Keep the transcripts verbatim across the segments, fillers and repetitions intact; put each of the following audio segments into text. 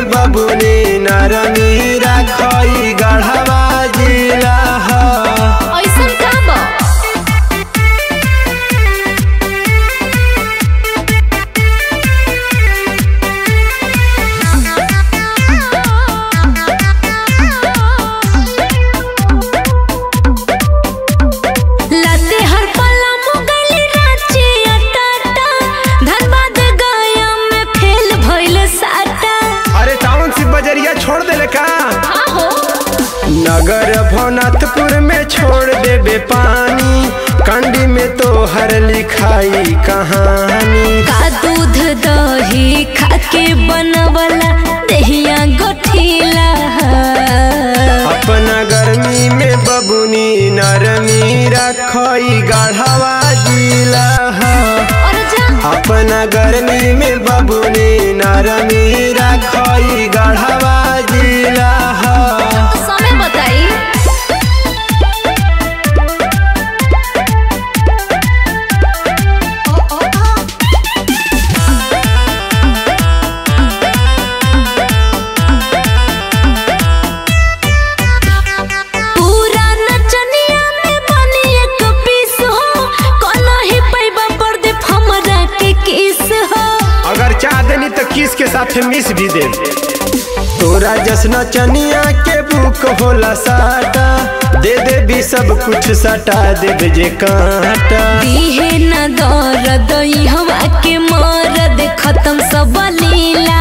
में बबुनी नरमी राखई गढ़वा जिला ऐसन का बा छोड़ दे का नगर भवनाथपुर में छोड़ देबे पानी कंडी में तो हर लिखाई कहानी का दूध दही खाके बनवला दहिया गठीला अपना गर्मी में बबुनी नरमी रखई गढ़वा जिला अपना गर्मी में बबुनी नरमी रखई गढ़वा जिला समय बताई पूरा नचनिया में बनी एक पीस हो कोनो ही पैबा पर दे हमरा के किस हो अगर चाह देनी तो किस के साथ मिस भी दे तोरा जसना चनिया के बुक होला साटा दे दे भी सब कुछ सटा दे जे काटा दीहे न दर्द हवा के मरद खत्म सब लीला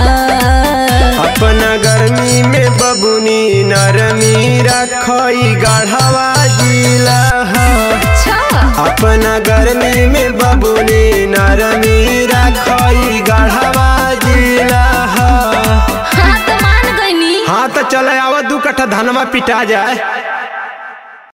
अपना गर्मी में बबुनी नरमी रखई गढ़वा जिला अपना गर्मी में बबुनी नरमी रखई गढ़वा जिला हाँ तो मान गईनी हाँ तो चले आवा दू कट्ठा धनमा पिटा जाए।